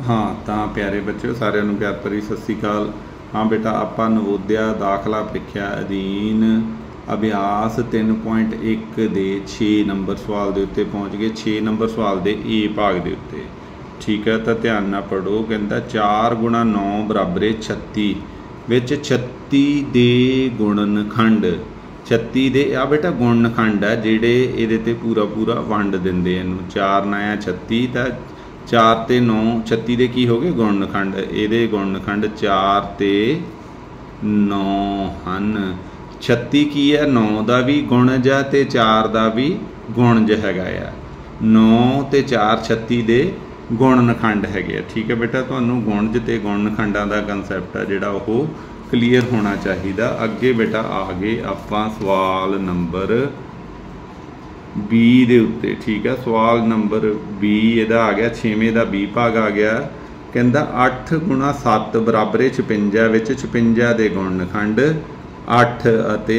हाँ तो प्यारे बच्चों सारिਆਂ ਨੂੰ प्यार भरी सत श्री अकाल। हाँ बेटा ਆਪਾਂ ਨਵੋਦਿਆ ਦਾਖਲਾ ਪ੍ਰੀਖਿਆ ਅਧੀਨ ਅਭਿਆਸ 3.1 ਦੇ 6 ਨੰਬਰ ਸਵਾਲ ਦੇ ਉੱਤੇ ਪਹੁੰਚ ਗਏ। 6 ਨੰਬਰ ਸਵਾਲ ਦੇ ਏ ਭਾਗ ਦੇ ਉੱਤੇ ਠੀਕ ਹੈ ਤਾਂ ਧਿਆਨ ਨਾਲ ਪੜੋ। ਕਹਿੰਦਾ 4 × 9 = 36 ਵਿੱਚ 36 ਦੇ ਗੁਣਨਖੰਡ 36 ਦੇ ਆ बेटा गुणनखंड है ਜਿਹੜੇ ਇਹਦੇ ਤੇ ਪੂਰਾ ਵੰਡ ਦਿੰਦੇ ਇਹਨੂੰ 4 9 36 ਤਾਂ 4 ਤੇ 9 36 ਦੇ ਕੀ ਹੋ ਗਏ ਗੁਣਨਖੰਡ। ਇਹਦੇ ਗੁਣਨਖੰਡ 4 ਤੇ 9 ਹਨ। 36 ਕੀ ਹੈ 9 ਦਾ ਵੀ ਗੁਣਜ ਹੈ ਤੇ 4 ਦਾ ਵੀ ਗੁਣਜ ਹੈਗਾ ਆ। 9 ਤੇ 4 36 ਦੇ ਗੁਣਨਖੰਡ ਹੈਗੇ ਠੀਕ ਹੈ बेटा। ਤੁਹਾਨੂੰ ਗੁਣਜ ਤੇ ਗੁਣਨਖੰਡਾਂ ਦਾ ਕਨਸੈਪਟ ਹੈ ਜਿਹੜਾ ਉਹ क्लीयर होना चाहिए। अगे बेटा आ गए आप सवाल नंबर 20 के उत्ते ठीक है। सवाल नंबर 20 यदा आ गया 6वें का बी भाग आ गया। कहता 8 × 7 = 56 विच 56 के गुणनखंड 8 ਅਤੇ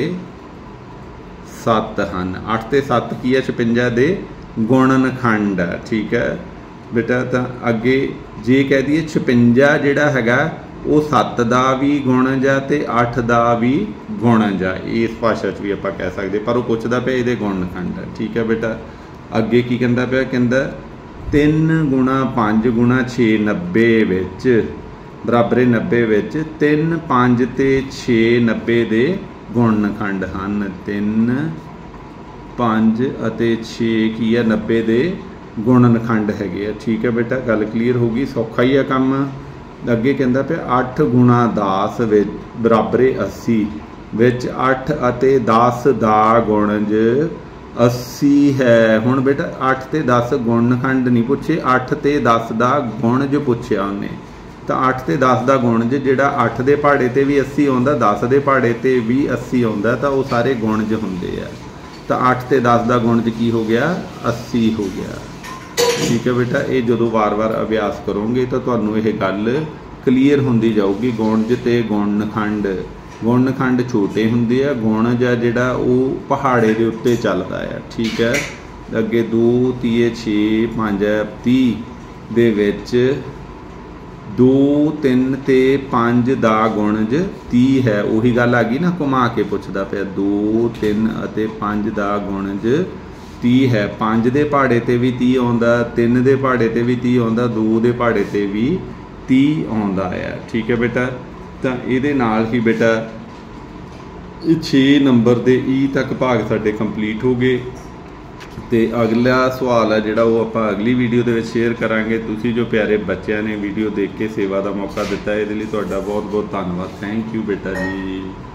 7 हैं। 8 ਤੇ 7 की है 56 के गुणनखंड है ठीक है बेटा। तो अगे जे कह दिए 56 ਜਿਹੜਾ ਹੈਗਾ ਉਹ 7 ਦਾ ਵੀ ਗੁਣਜ ਆ ਤੇ 8 ਦਾ ਵੀ ਗੁਣਜ ਆ। ਇਸ ਭਾਸ਼ਾ 'ਚ ਵੀ ਆਪਾਂ ਕਹਿ ਸਕਦੇ ਪਰ ਉਹ ਪੁੱਛਦਾ ਪਿਆ ਇਹਦੇ ਗੁਣਨਖੰਡ ਠੀਕ ਹੈ ਬੇਟਾ। ਅੱਗੇ ਕੀ ਕਹਿੰਦਾ ਪਿਆ ਕਹਿੰਦਾ 3 × 5 × 6 90 ਵਿੱਚ ਬਰਾਬਰ 90 ਵਿੱਚ 3 5 ਤੇ 6 90 ਦੇ ਗੁਣਨਖੰਡ ਹਨ। 3 5 ਅਤੇ 6 ਕੀ ਹੈ 90 ਦੇ ਗੁਣਨਖੰਡ ਹੈਗੇ ਆ ਠੀਕ ਹੈ ਬੇਟਾ। ਗੱਲ ਕਲੀਅਰ ਹੋ ਗਈ ਸੌਖਾ ਹੀ ਆ ਕੰਮ। ਅੱਗੇ ਕਹਿੰਦਾ ਪਿਆ 8 × 10 ਵਿੱਚ ਬਰਾਬਰ 80 ਵਿੱਚ 8 ਅਤੇ 10 ਦਾ ਗੁਣਜ 80 ਹੈ। ਹੁਣ ਬੇਟਾ 8 ਤੇ 10 ਗੁਣਨਖੰਡ ਨਹੀਂ ਪੁੱਛੇ 8 ਤੇ 10 ਦਾ ਗੁਣਜ ਪੁੱਛਿਆ ਉਹਨੇ। ਤਾਂ 8 ਤੇ 10 ਦਾ ਗੁਣਜ ਜਿਹੜਾ 8 ਦੇ ਪਹਾੜੇ ਤੇ ਵੀ 80 ਆਉਂਦਾ 10 ਦੇ ਪਹਾੜੇ ਤੇ ਵੀ 80 ਆਉਂਦਾ ਤਾਂ ਉਹ ਸਾਰੇ ਗੁਣਜ ਹੁੰਦੇ ਆ। ਤਾਂ 8 ਤੇ 10 ਦਾ ਗੁਣਜ ਕੀ ਹੋ ਗਿਆ 80 ਹੋ ਗਿਆ ठीक है बेटा। ये जो वार अभ्यास करोगे तो तुहानू ये गल क्लीयर होंदी जाऊगी। गुणज ते गुणनखंड छोटे होंदे आ गुणज आ जिहड़ा वो पहाड़े दे उत्ते चलदा है ठीक है। अगे 2 3 6 5 30 दे विच 2 3 ते 5 दा गुणज 30 है। उही गल आ गई ना घुमा के पुछदा पिया 2 3 ਅਤੇ 5 ਦਾ ਗੁਣਜ 30 है। 5 ਦੇ ਪਹਾੜੇ ਤੇ ਵੀ 30 ਆਉਂਦਾ 3 ਦੇ ਪਹਾੜੇ ਤੇ ਵੀ 30 ਆਉਂਦਾ 2 ਦੇ ਪਹਾੜੇ ਤੇ ਵੀ 30 ਆਉਂਦਾ ਹੈ ਠੀਕ ਹੈ ਬੇਟਾ। ਤਾਂ ਇਹਦੇ ਨਾਲ ਹੀ ਬੇਟਾ ਇਹ 6 ਨੰਬਰ ਦੇ ਈ ਤੱਕ ਭਾਗ ਸਾਡੇ ਕੰਪਲੀਟ ਹੋ ਗਏ। ਤੇ ਅਗਲਾ ਸਵਾਲ ਹੈ ਜਿਹੜਾ ਉਹ ਆਪਾਂ ਅਗਲੀ ਵੀਡੀਓ ਦੇ ਵਿੱਚ ਸ਼ੇਅਰ ਕਰਾਂਗੇ। ਤੁਸੀਂ ਜੋ ਪਿਆਰੇ ਬੱਚਿਆਂ ਨੇ ਵੀਡੀਓ ਦੇਖ ਕੇ ਸੇਵਾ ਦਾ ਮੌਕਾ ਦਿੱਤਾ ਇਹਦੇ ਲਈ ਤੁਹਾਡਾ ਬਹੁਤ ਬਹੁਤ ਧੰਨਵਾਦ। ਥੈਂਕ ਯੂ ਬੇਟਾ ਜੀ।